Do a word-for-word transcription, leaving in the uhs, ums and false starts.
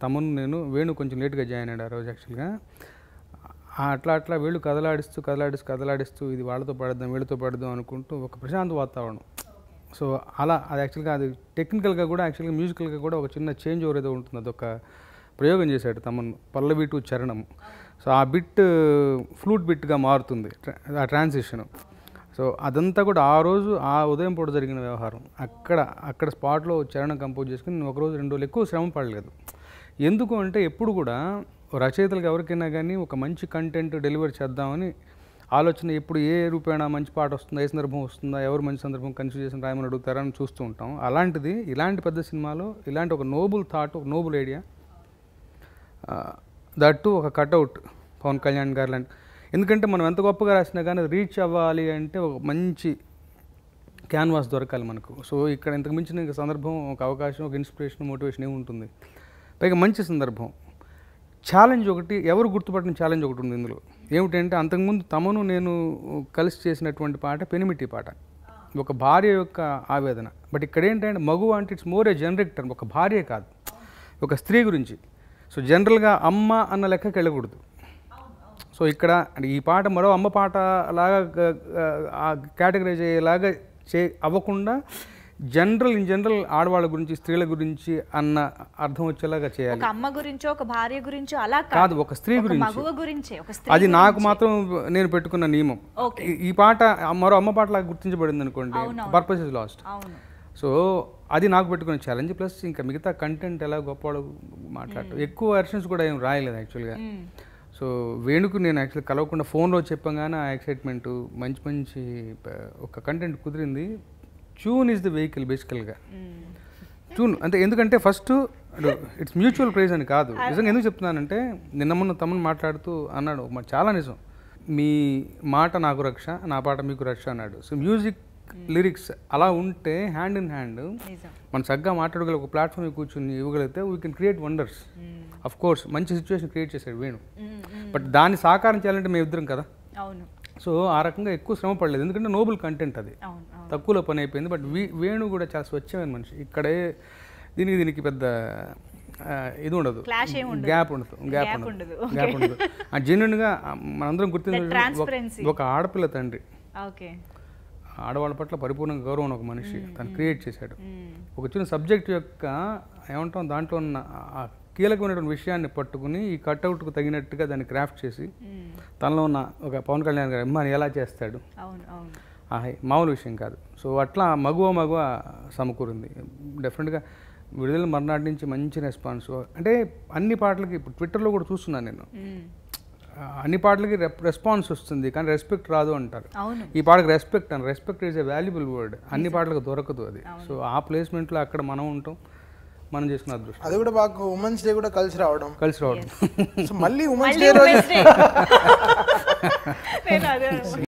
తమను నేను వేణు కొంచెం లేట్గా జాయిన్ అయ్యాడు ఆ రోజు యాక్చువల్గా. అట్లా అట్లా వీళ్ళు కదలాడిస్తూ కదలాడిస్తూ కదలాడిస్తూ ఇది వాళ్ళతో పడద్దాం వీళ్ళతో పడదాం అనుకుంటూ ఒక ప్రశాంత వాతావరణం. సో అలా అది యాక్చువల్గా అది టెక్నికల్గా కూడా యాక్చువల్గా మ్యూజికల్గా కూడా ఒక చిన్న చేంజ్ ఓవర్ ఏదో ఉంటుంది. అదొక ప్రయోగం చేశాడు తమను, పల్లవి టు చరణం. సో ఆ బిట్ ఫ్లూట్ బిట్గా మారుతుంది ఆ ట్రాన్సిషన్. సో అదంతా కూడా ఆ రోజు ఆ ఉదయం పూట జరిగిన వ్యవహారం. అక్కడ అక్కడ స్పాట్లో చరణం కంపోజ్ చేసుకుని నేను ఒకరోజు రెండు రోజులు ఎక్కువ శ్రమ పడలేదు. ఎందుకు అంటే ఎప్పుడు కూడా రచయితలకు ఎవరికైనా కానీ ఒక మంచి కంటెంట్ డెలివర్ చేద్దామని ఆలోచన ఎప్పుడు ఏ రూపేణా మంచి పాట వస్తుందా, ఏ సందర్భం వస్తుందా, ఎవరు మంచి సందర్భం కన్సిడర్ చేసిన రాయమని అడుగుతారని చూస్తూ ఉంటాం. అలాంటిది ఇలాంటి పెద్ద సినిమాలో ఇలాంటి ఒక నోబుల్ థాట్, ఒక నోబుల్ ఐడియా, దట్టు ఒక కట్అవుట్ పవన్ కళ్యాణ్ గారు లాంటి. ఎందుకంటే మనం ఎంత గొప్పగా రాసినా కానీ రీచ్ అవ్వాలి అంటే ఒక మంచి క్యాన్వాస్ దొరకాలి మనకు. సో ఇక్కడ ఇంతకు మించిన సందర్భం, ఒక అవకాశం, ఒక ఇన్స్పిరేషన్, మోటివేషన్ ఏమి ఉంటుంది. పైగా మంచి సందర్భం. ఛాలెంజ్ ఒకటి, ఎవరు గుర్తుపట్టిన ఛాలెంజ్ ఒకటి ఉంది ఇందులో. ఏమిటంటే అంతకుముందు తమను నేను కలిసి చేసినటువంటి పాట పెనిమిటి పాట, ఒక భార్య యొక్క ఆవేదన. బట్ ఇక్కడ ఏంటంటే మగువ అంటే it's more a generic term, ఒక భార్య కాదు, ఒక స్త్రీ గురించి. సో జనరల్గా అమ్మ అన్న లెక్కకి వెళ్ళకూడదు. సో ఇక్కడ ఈ పాట మరో అమ్మ పాట లాగా కేటగరైజ్ అయ్యేలాగా చే అవ్వకుండా జనరల్ ఇన్ జనరల్ ఆడవాళ్ళ గురించి, స్త్రీల గురించి అన్న అర్థం వచ్చేలాగా చేయాలి. ఒక అమ్మ గురించో ఒక భార్య గురించో అలా కాదు, ఒక స్త్రీ గురించి. అది నాకు మాత్రం నేను పెట్టుకున్న నియమం. ఈ పాట మరో అమ్మ పాట లాగా గుర్తించబడింది అనుకోండి, పర్పస్ ఇస్ లాస్ట్. సో అది నాకు పెట్టుకున్న ఛాలెంజ్. ప్లస్ ఇంకా మిగతా కంటెంట్ ఎలా గొప్పవాడు మాట్లాడటం, ఎక్కువ వెర్షన్స్ కూడా ఏం రాయలేదు యాక్చువల్గా. సో వేణుకు నేను యాక్చువల్గా కలవకుండా ఫోన్లో చెప్పగానే ఆ ఎక్సైట్మెంట్, మంచి మంచి ఒక కంటెంట్ కుదిరింది. ట్యూన్ ఈజ్ ద వెహికల్ బేసికల్గా. ట్యూన్ అంటే ఎందుకంటే ఫస్ట్ ఇట్స్ మ్యూచువల్ ప్రైజ్ అని కాదు. నిజంగా ఎందుకు చెప్తున్నానంటే నిన్న మొన్న తమను మాట్లాడుతూ అన్నాడు, చాలా నిజం, మీ మాట నాకు రక్ష, నా పాట మీకు రక్ష అన్నాడు. సో మ్యూజిక్ లిరిక్స్ అలా ఉంటే హ్యాండ్ ఇన్ హ్యాండ్ మనం చక్కగా మాట్లాడగల ఒక ప్లాట్ఫామ్ కూర్చొని ఇవ్వగలిగితే we can create wonders. Of course మంచి సిచ్యువేషన్ క్రియేట్ చేశాడు వేణు. బట్ దాన్ని సాకారం చేయాలంటే మేము ఇద్దరం కదా. సో ఆ రకంగా ఎక్కువ శ్రమ పడలేదు, ఎందుకంటే నోబుల్ కంటెంట్ అది, తక్కువలో పని అయిపోయింది. బట్ వీ వేణు కూడా చాలా స్వచ్ఛమైన మనిషి. ఇక్కడే దీనికి దీనికి పెద్ద ఇది ఉండదు, గ్యాప్ ఉండదు గ్యాప్ ఉండదు గ్యాప్ ఉండదు జెన్యున్గా మనందరం గుర్తించ ఒక ఆడపిల్ల తండ్రి, ఆడవాళ్ళ పట్ల పరిపూర్ణంగా గౌరవం ఒక మనిషి తను క్రియేట్ చేశాడు. ఒక చిన్న సబ్జెక్ట్ యొక్క ఏమంటాం దాంట్లో ఉన్న కీలకమైనటువంటి విషయాన్ని పట్టుకుని ఈ కట్అవుట్కు తగినట్టుగా దాన్ని క్రాఫ్ట్ చేసి తనలో ఉన్న ఒక పవన్ కళ్యాణ్ గారి అమ్మాని ఎలా చేస్తాడు, ఆహై మామూలు విషయం కాదు. సో అట్లా మగువ మగువ సమకూరింది. డెఫినెట్గా విడుదల మర్నాటి నుంచి మంచి రెస్పాన్స్. అంటే అన్ని పాటలకి ఇప్పుడు ట్విట్టర్లో కూడా చూస్తున్నాను నేను, అన్ని పాటలకి రెస్పాన్స్ వస్తుంది కానీ రెస్పెక్ట్ రాదు అంటారు. ఈ పాటకి రెస్పెక్ట్ అని, respect is a valuable word, అన్ని పాటలకు దొరకదు అది. సో ఆ ప్లేస్మెంట్లో అక్కడ మనం ఉంటాం, మనం చేసుకున్న అదృష్టం. అది కూడా బాగా ఉమెన్స్ డే కూడా కలిసి రావడం కలిసి రావడం మళ్ళీ ఉమెన్స్ డే రోజు